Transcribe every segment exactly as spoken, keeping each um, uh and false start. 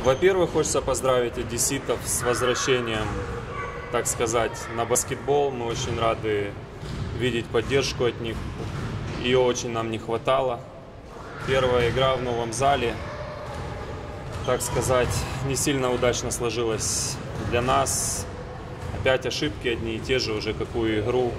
Во-первых, хочется поздравить одесситов с возвращением, так сказать, на баскетбол. Мы очень рады видеть поддержку от них. Ее очень нам не хватало. Первая игра в новом зале, так сказать, не сильно удачно сложилась для нас. Опять ошибки одни и те же, уже какую игру.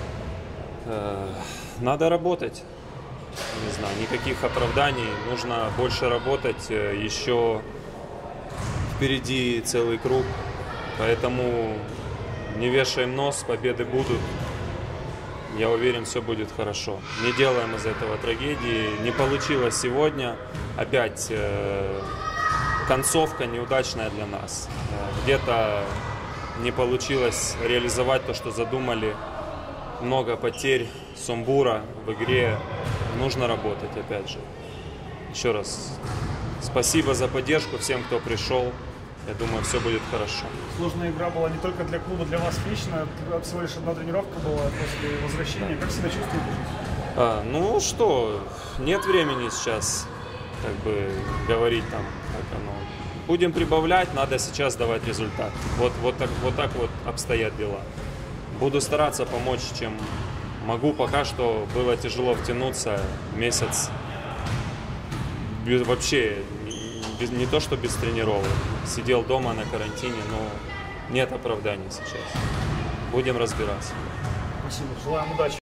Надо работать. Не знаю, никаких оправданий. Нужно больше работать. Еще впереди целый круг. Поэтому не вешаем нос, победы будут. Я уверен, все будет хорошо. Не делаем из этого трагедии. Не получилось сегодня. Опять э, концовка неудачная для нас. Где-то не получилось реализовать то, что задумали. Много потерь, сумбура в игре. Нужно работать, опять же. Еще раз спасибо за поддержку всем, кто пришел. Я думаю, все будет хорошо. Сложная игра была не только для клуба, для вас лично. Всего лишь одна тренировка была после возвращения. Как себя чувствуете? А, ну что, нет времени сейчас как бы говорить там, как оно. Будем прибавлять, надо сейчас давать результат. Вот, вот, так, вот так вот обстоят дела. Буду стараться помочь, чем могу. Пока что было тяжело втянуться. Месяц без, вообще без, не то, что без тренировок. Сидел дома на карантине, но нет оправданий сейчас. Будем разбираться. Спасибо. Желаем удачи.